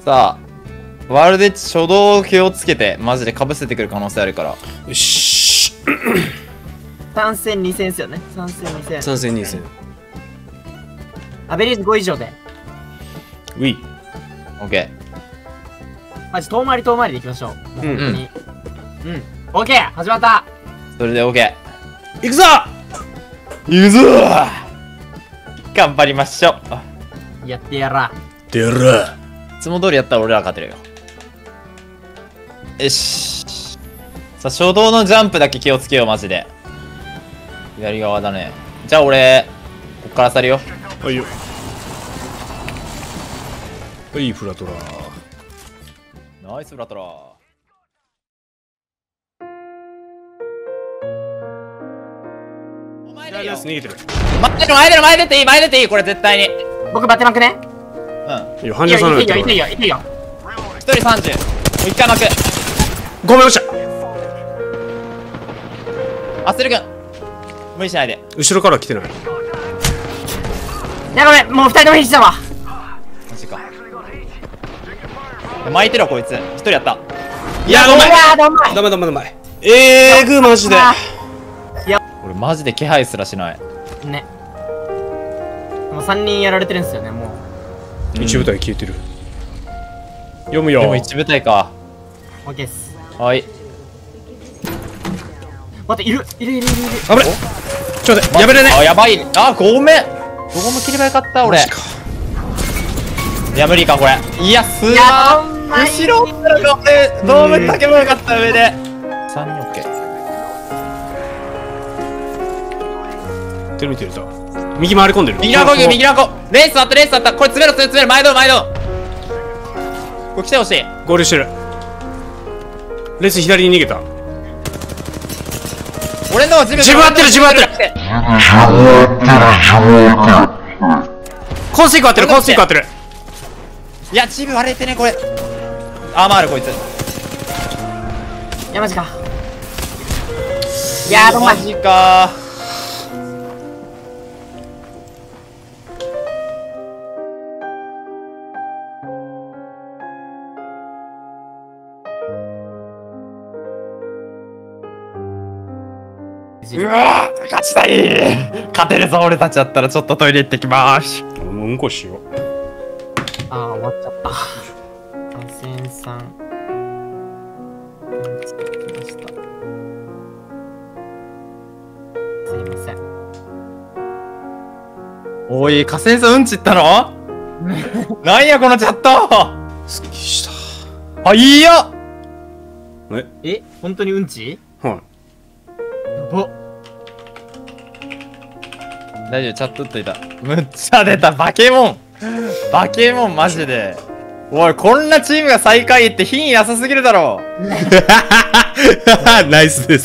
さあ、ワールドエッジ初動気をつけて、マジで被せてくる可能性あるから。 よし。 3戦2戦ですよね。3戦2戦。 3戦2戦。 アベレージ5以上で。 ウィー。 オッケマジ遠回り遠回りでいきましょう。もう本当に。オッケー始まったー。それでオッケー。いくぞー。行くぞー。頑張りましょう。 やってやら。 てら。 いつも通りやったら俺ら勝てるよ。よし。さあ、初動のジャンプだけ気をつけよう、マジで。左側だね。じゃあ俺、こっから去るよ。 はいよ。はい、フラトラー。 ナイスフラトラー。お前だよ。 逃げてる。 前出ていい、前出ていい、これ絶対に。 僕バテまくね。 うん。 いいよ、患者さんのいいよ、いいよ、いいよ。 一人30。もう一回巻く。 ごめん、落ちた。 アスル君。無理しないで。 後ろから来てない。 いや、ごめん、もう2人とも必死だわ。 マジか。巻いてろ、こいつ。一人やった。 いや、ごめん。 どんまい。 ダメ。グーマジで。 俺マジで気配すらしない。 ね。もう3人やられてるんですよね、もう。 一部隊消えてる。読むよ。 でも一部隊か。 オッケーっす。 はい。 待って、いる。 危ない。ちょっと待って、やべれね。 あ、やばい。あ、ごめん。どこも切ればよかった、俺。いや、無理か、これ。いや、すまん。後ろからが俺、ドームだけもよかった、上で。3人オッケー。 見てると。右回り込んでる。 右の子、右の子。レースあった、これ詰めろ、前道。これ来てほしい。 合流してる。レース左に逃げた。 俺の自分合ってる。コンスイク合ってる。 いや、チーム割れてね、これ。アーマーある、こいつ。 いや、マジか。いやー、どんまい。 マジかうわー、勝ちたい。勝てるぞ、俺たちだったら。ちょっとトイレ行ってきまーす。 もううんこしよう。 あー、終わっちゃった。感染さん。すいません。 おい、河川さんうんちったのなんやこのチャット。 すっきりした。 あ、いいよ。 え、本当にうんち？ はい。 やば。 大丈夫、チャット打っといた。むっちゃ出た、バケモンマジで。おい、こんなチームが最下位って品位なさすぎるだろ。 ナイスです。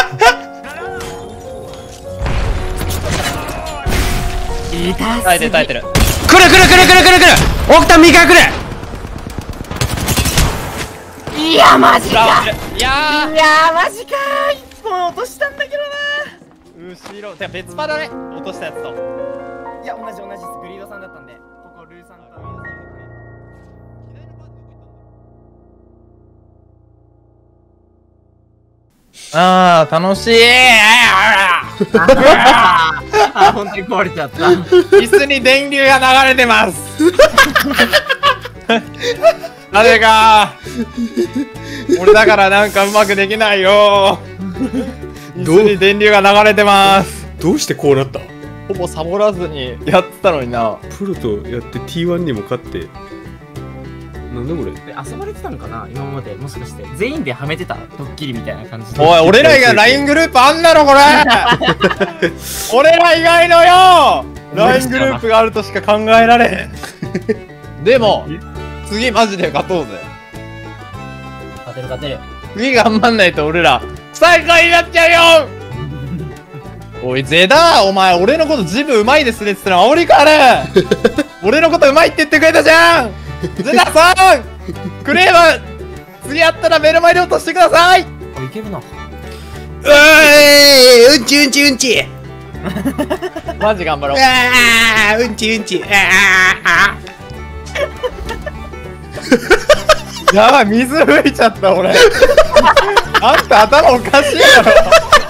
耐えてる。 来る。奥田右から来る。 いや、マジか。 いやマジか。1本落としたんだけどな。 後ろ、てか別パだね、落としたやつと。 いや、同じです。グリードさんだったんで。ここ、ルーさんと。 あー、楽しい。 あ、本当に壊れちゃった。 椅子に電流が流れてます。なぜか俺だからなんかうまくできないよ。椅子に電流が流れてます。 どうしてこうなった？ ほぼサボらずにやってたのにな。 プロとやって T1 にも勝って。なんだこれ。 遊ばれてたのかな今まで。もしかして全員ではめてたドッキリみたいな感じで。 おい、俺ら以外 LINE グループあんなのこれ。俺ら以外のよ LINE グループがあるとしか考えられへん。でも次マジで勝とうぜ。 勝てる。 次頑張んないと俺ら最下位になっちゃうよ。おいゼダー、お前俺のことジムうまいですねって言ったの煽りかね。俺のことうまいって言ってくれたじゃん。ゼダーさん、クレーマー次やったら目の前で落としてください。 いけるな。 うんち。 マジ頑張ろう。 うんち。 やばい、水吹いちゃった、俺。あんた頭おかしいだろ。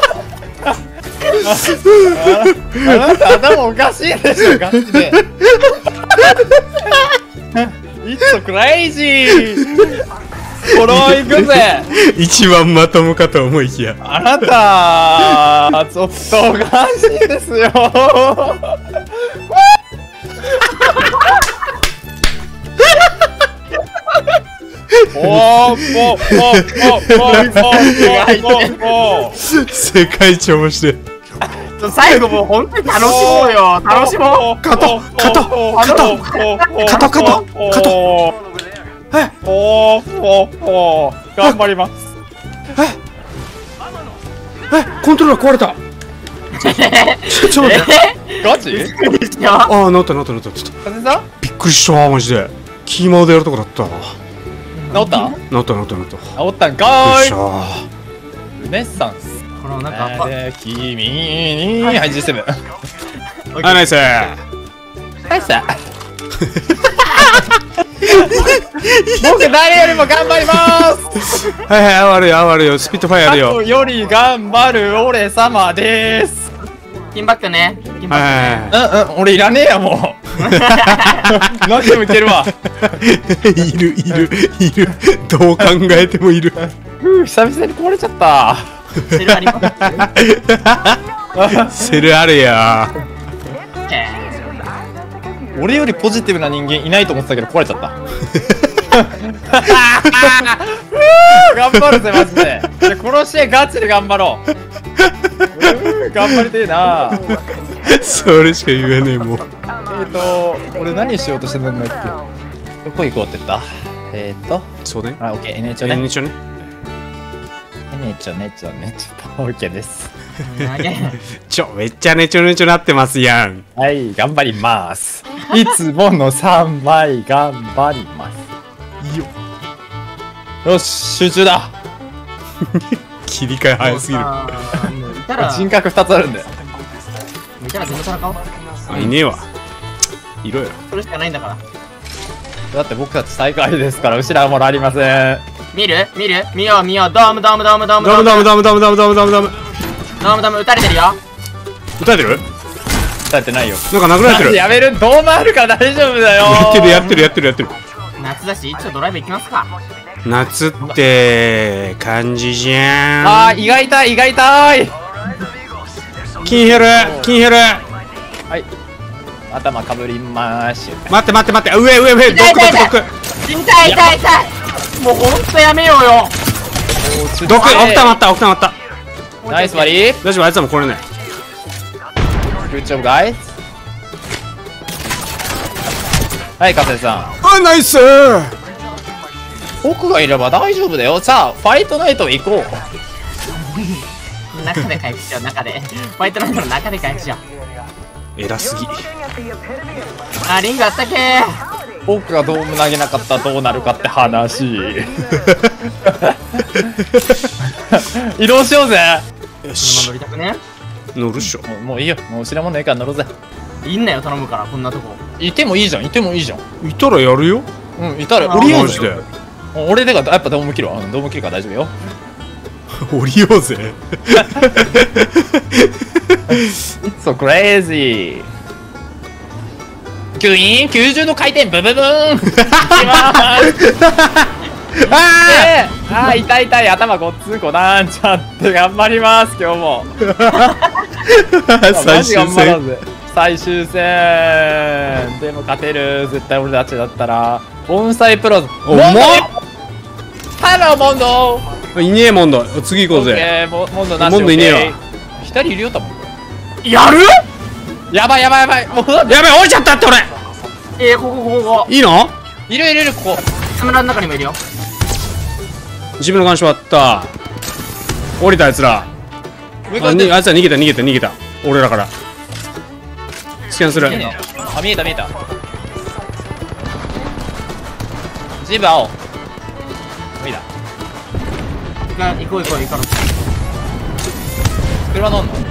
あなた頭おかしいでしょ、ガチで。It's so crazy! フォロー行くぜ。 一番まともかと思いきや。 あなた、ちょっとおかしいですよ。 世界一面白い。 最後もう本当に楽しもうよ。楽しもう。 カト頑張ります。 コントローラー壊れた。ちょっと待って。 ガチ？ ああ、なったちょっと。 風さん？ びっくりしたマジで。キーマウでやるとこだった。 治った？ 治った。 治ったんかーい。ルネッサンス。 このなんか君にはい G7。 あ、ナイス。 ナイス。僕誰よりも頑張ります。 はいはい、上がるよ。スピットファイアやるよ。 より頑張る俺様です。 金バックね。 俺いらねえやもう。何でもいけるわ。 いる。どう考えてもいる。 久々に壊れちゃった。 セルあります。セルあるや。 俺よりポジティブな人間いないと思ってたけど壊れちゃった。頑張るぜマジで。この試合ガチで頑張ろう。頑張りてえな。 それしか言えねえもん。 俺何しようとしてたんだっけ。どこ行こうって言った？ そうね。 あ、オッケー、N ちょね。 N ちょね。 オッケーです。 めっちゃねちょなってますやん。 はい、頑張ります。いつもの3倍頑張ります。よし、集中だ。 切り替え早すぎる。 人格2つあるんだよ。 見たら全部戦おう。 あ、いねえわ。いろよ。 それしかないんだから。 だって僕たち最下位ですから失うものありません。 見よう。ドーム。 ダム。 撃たれてるよ。 撃たれてる？ 撃たれてないよ。 なんか殴られてる。 やめる。ドームあるから大丈夫だよ。 やってる。 夏だし一応ドライブ行きますか。 夏って感じじゃん。 あー、胃が痛い。 キンヘル。 はい。頭かぶりまーし。 待って。上。毒。 痛い。もうほんとやめようよ。 毒、奥たまった。 ナイスバリー。 大丈夫、あいつらも来れない。 グッジョブガイズ。はい、カセさん。 あ、ナイス。 僕がいれば大丈夫だよ。さあ、ファイトナイト行こう。 中で回復しよう。ファイトナイトの中で回復しよう。 偉すぎ。 あ、リングあったけー。 僕がドーム投げなかったらどうなるかって話。移動しようぜ。 よし。 乗りたくね。 乗るっしょ。 もういいよ。もう知らんもんねえから乗ろうぜ。 いんなよ、頼むから、こんなとこ。 いてもいいじゃん。 いたらやるよ。 うん、いたら降りようぜ。俺でがやっぱドーム切るわ。ドーム切るから大丈夫よ。 降りようぜ。 It's so crazy。キュイーン90度回転ブブブーン。いきまーす。あー痛い頭ごっつんこなんちゃって頑張ります今日も。 最終戦。 最終戦でも勝てる絶対俺たちだったら。盆栽プロお前ハローモンド。 いねえモンド。次行こうぜ。 モンドなし。 モンドいねえわ。 一人いるよ多分。 やる？ やばいもうやべえ、降りちゃったって俺。 ここいいの？ いるここ。 カメラの中にもいるよ。 自分の監視終わった。降りたあいつら。あいつら逃げた。俺らからスキャンする。 あ、見えたジブ青無理だ。 行こう。 車乗んの？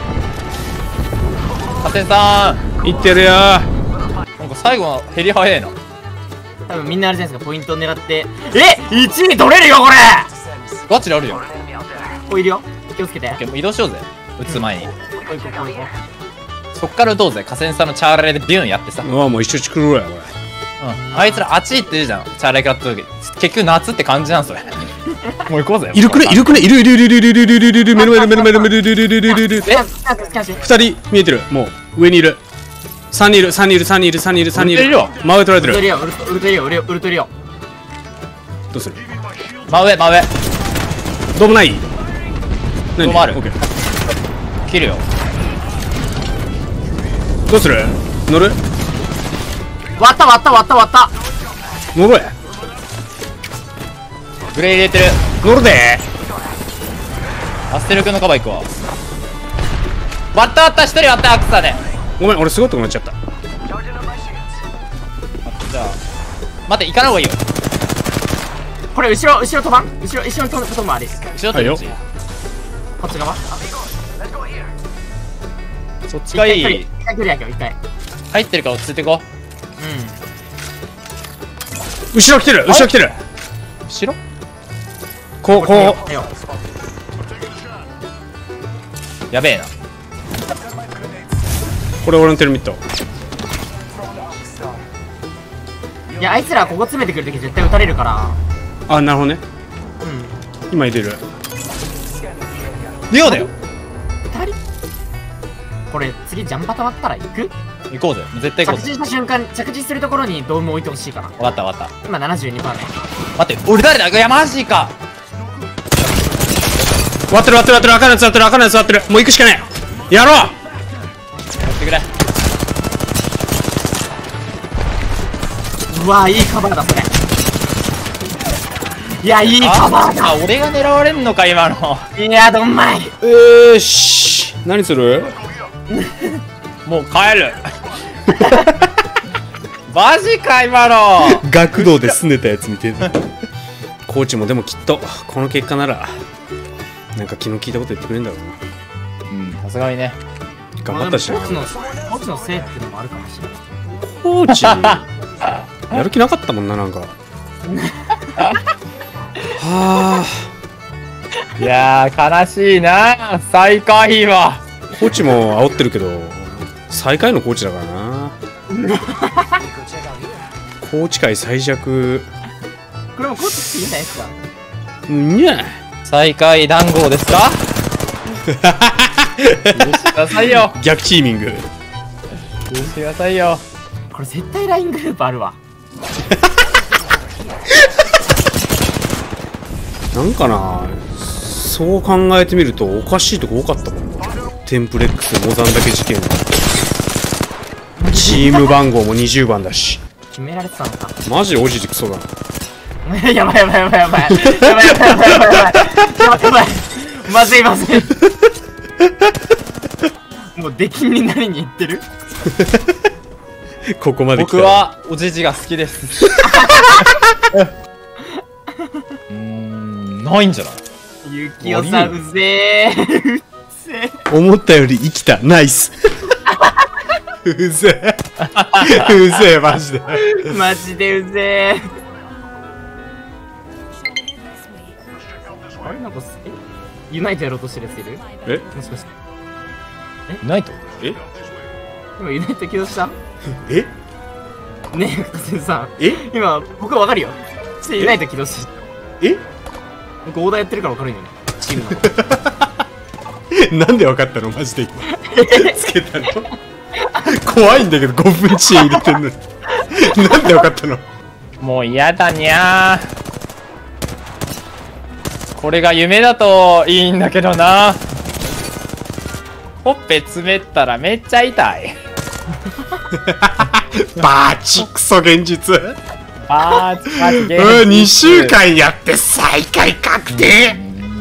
加点さん行ってるよ。 なんか最後のヘリ早いな。 多分みんなあれじゃないですか、ポイントを狙って。1位取れるよ、これ。 ガチであるよ。 こういるよ。気をつけて。 オッケー、もう移動しようぜ。撃つ前に。 こう行こう、こう行こそっから撃とうぜ。河川さんのチャーレでビュンやってさ。 うわ、もう一緒作ろうや、これ。 あいつらあっち行ってるじゃん。チャーレ食らった時。結局夏って感じなんそれ。もう行こうぜ。 いるくね、いるくね、いるいるいるいるいるいるいるいる、目の前で目の前で目の前でいるいるいるいるいる。 う。 2人見えてる。もう上にいる。3人いる、3人いる、3人いる、3人いる、3人いる。真上取られてる。 ウルトリよ、ウルトリよ、ウルトリよ。 どうする？ 真上、真上。 どうもない？ どうもある。 オッケー。 切るよ。 どうする？乗る？ 割った割った割った割った乗ろうや。 グレー入れてる。 乗るでアステル君のカバー行くわ。割った割った、一人割った、アクサで。 ごめん、俺すごいとこなっちゃった。 じゃあ待って、行かない方がいいよ。 これ後ろ飛ばん、後ろ飛ばんあれ。 後ろとこっち。 こっち側そっちがいい。 一回距離やけど、一回。 入ってるから落ち着いていこ後ろ来てる、後ろ来てる。 う。後ろこうやべえな。 これ俺のテルミット。 いや、あいつらここ詰めてくるとき絶対撃たれるから。 あ、なるほどね。今入れる。 リオだよ。 2人これ次ジャンパ溜まったら行く？ 行こうぜ。絶対行こうぜ。 着地した瞬間、着地するところにドーム置いてほしいかな。 分かった分かった。 今 72% ね。 待って、俺誰だ？いや、マジか。 割ってる割ってる割ってる、赤のやつ割ってる、赤のやつ割ってる。もう行くしかない。やろう。 やってくれ。 うわー、いいカバーだそれ。いや、いいカバーだ。 俺が狙われんのか今の。 いや、どんまい。 し、何する？ もう帰る。マジか今の。 学童で拗ねたやつみたいな。コーチもでもきっとこの結果ならなんか気の利いたこと言ってくれるんだろうな。 さすがにね。 頑張ったしな。 コーチのせいっていうのもあるかもしれない。 コーチやる気なかったもんな、なんか。はあ。 いやー悲しいな。最下位は。 コーチも煽ってるけど最下位のコーチだからな。コーチ界最弱。 これもコーチっていいんじゃないですか。 にゃ最下位談合ですか。許してくださいよ。 逆チーミング。 許してくださいよ。 これ絶対 LINE グループあるわ。 なんかな、そう考えてみるとおかしいとこ多かったもんな。テンプレックスモザンだけ事件はチーム番号も20番だし。 決められてたのか。 マジでおじじクソだな。 やばいやばいやばいやばいやばいやばいやばいやばいやばい。まずいまずい。もう出禁になりにいってる。 ここまで来た。 僕はおじじが好きです。ないんじゃない？ ゆきおさんうぜー。うぜー。思ったより生きた。ナイス。うぜえ。うぜえマジで。 マジでうぜー。あれなんかユナイトやろうとしてるやついる？ え？ もしかして。 ユナイト？ え？ 今ユナイト起動した？ え？ ねえ、加瀬さん。 え？ 今僕はわかるよ。ユナイト起動して。 え？ 僕オーダーやってるからわかるよね。チームの。なんでわかったのマジで今。つけたの。怖いんだけど5分遅延入れてんのに。なんでわかったの。 もう嫌だにゃー。これが夢だといいんだけどな。ほっぺつめったらめっちゃ痛い。 バチクソ現実。 バチバチ現実。 2週間やって最下位確定。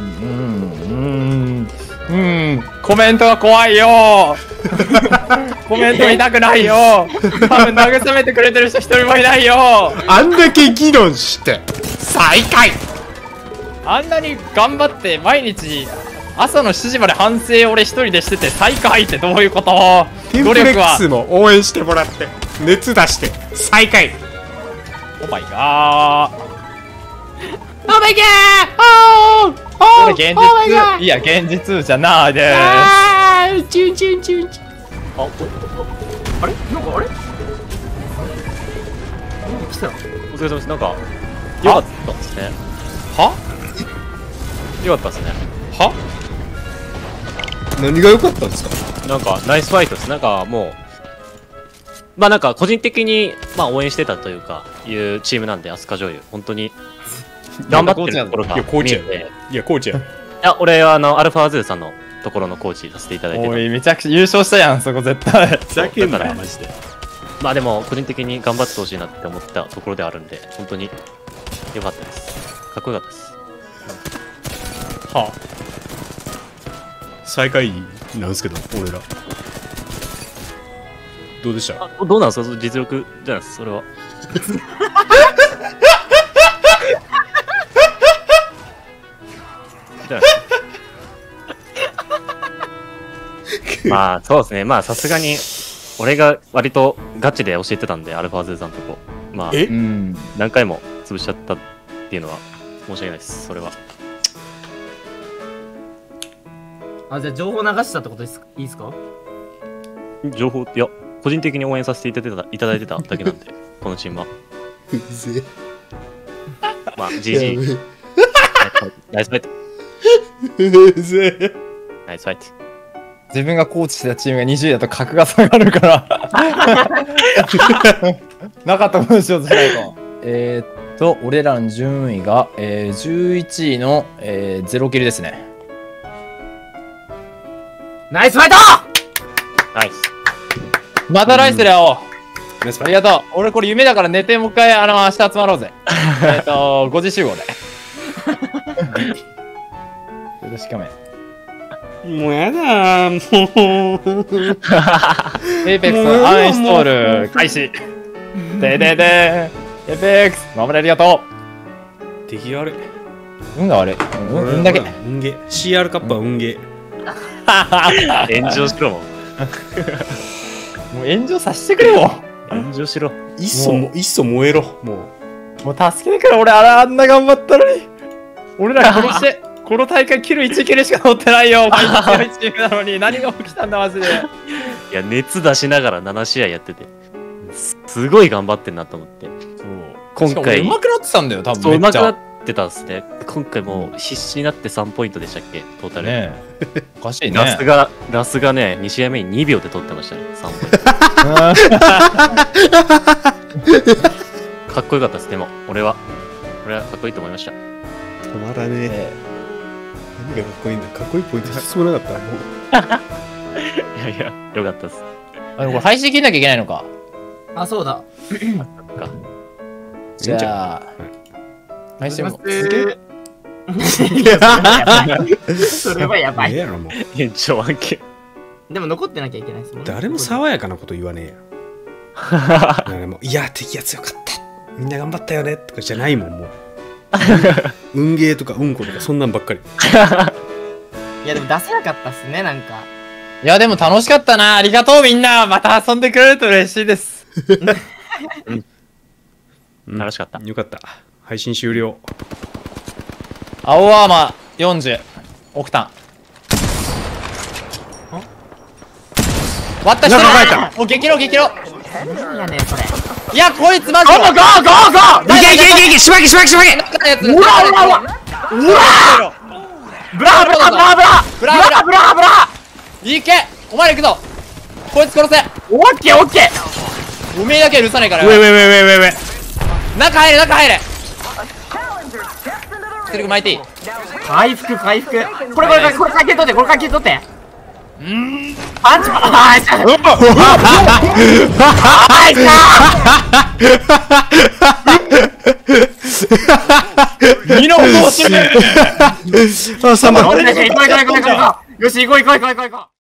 コメントが怖いよ。コメント見たくないよ。多分慰めてくれてる人一人もいないよ。 あんだけ議論して最下位。 あんなに頑張って毎日朝の7時まで反省俺一人でしてて最下位ってどういうこと？ テンプレックスも応援してもらって熱出して最下位。 オーマイガー。 オーマイガー。 これ現実、いや現実じゃないでーす。 チュンチュンチュンチュン。 ああれなんかあれ来た。 お疲れ様です。なんか良かったですね。 は良かったですね。 は何が良かったんですか？ なんかナイスファイトです。なんかもうまあなんか個人的にまあ応援してたというかいうチームなんで、飛鳥女優本当に頑張ってるところがいやコーチや見えて、 いやコーチや。 いや俺はアルファーズーさんのところのコーチさせていただいてた。 おいめちゃくちゃ優勝したやんそこ絶対。 ふざけんなだからよマジで。 まあでも個人的に頑張ってほしいなって思ったところではあるんで、本当に良かったです。かっこよかったです。 はあ、最下位なんですけど俺らどうでした？ あ、どうなんですか、実力じゃないですか、それは。じゃないですか。まあそうですね、まあさすがに俺が割とガチで教えてたんで、アルファーズーさんとこまあえうん何回も潰しちゃったっていうのは申し訳ないです、それは。 あ、じゃあ情報流したってことですか？いいですか？ 情報、いや個人的に応援させていただいてただけなんでこのチームはうぜまあ GG ナイスファイトうぜナイスファイト。 自分がコーチしてたチームが20位だと格が下がるからなかったことにしようとしないと。俺らの順位が、11位の、0キルですね。 ナイスファイト。 ナイス。 また来世だよ。 ナイスありがとう。俺これ夢だから寝てもう一回明日集まろうぜ。5時集合で。よろしくめ。 もうやだーもうエイペックスアンインストール開始。でででエイペックス守れありがと敵が悪い。 う。運が悪い。運だけ。 運ゲー CR カップは運ゲー。 炎上しろももう炎上させてくれよ。 う炎上しろ。 いっそ燃えろももう助けてくれ。俺あんな頑張ったのに。俺ら殺してこの大会キル1キルしか取ってないよ。ファイト強いチームなのに何が起きたんだマジで。 いや熱出しながら7試合やっててすごい頑張ってんなと思って、今回上手くなってたんだよ多分。 そう上めっちゃ手くなってたんですね。今回もう必死になって3ポイントでしたっけトータル。 ねえおかしいね。 ラスがね2試合目に2秒で取ってましたね、3ポイント。かっこよかったです。でも俺はかっこいいと思いました。 止まらねえ。何がかっこいいんだ。かっこいいポイント一つもなかったもう。 いやいやよかったです。 あれこれ配信切んなきゃいけないのか。 あ、そうだ。 じゃあ配信も続ける。 それはやばい。 やろもう。 延長案件。 でも残ってなきゃいけないですもんね。 誰も爽やかなこと言わねえや。誰もいや敵が強かった。みんな頑張ったよねとかじゃないもんもう。運ゲーとかうんことかそんなんばっかり。 いやでも出せなかったっすね、なんか。 いやでも楽しかったな。ありがとうみんな。また遊んでくれると嬉しいです。 楽しかった。 よかった。配信終了。 青アーマー40オクタン割った人だ。もう激怒激怒。 何やねんそれ。 いやこいつマジでゴーゴーゴーゴー。 いけしばけうわうわうわ。ブラブラブラブラブラブラブラ。 いけお前ら行くぞ。こいつ殺せ。 オッケーオッケー。 おめえだけは許さないからよ。 上中入れ中入れ。セルク巻いていい。 回復回復。これ回復取って、これ回復取って。パンチあいた。あいた。 身の程を知る。 あ、3番。 よし行こう行こう行こう行こう。よし行こう行こう行こう行こう。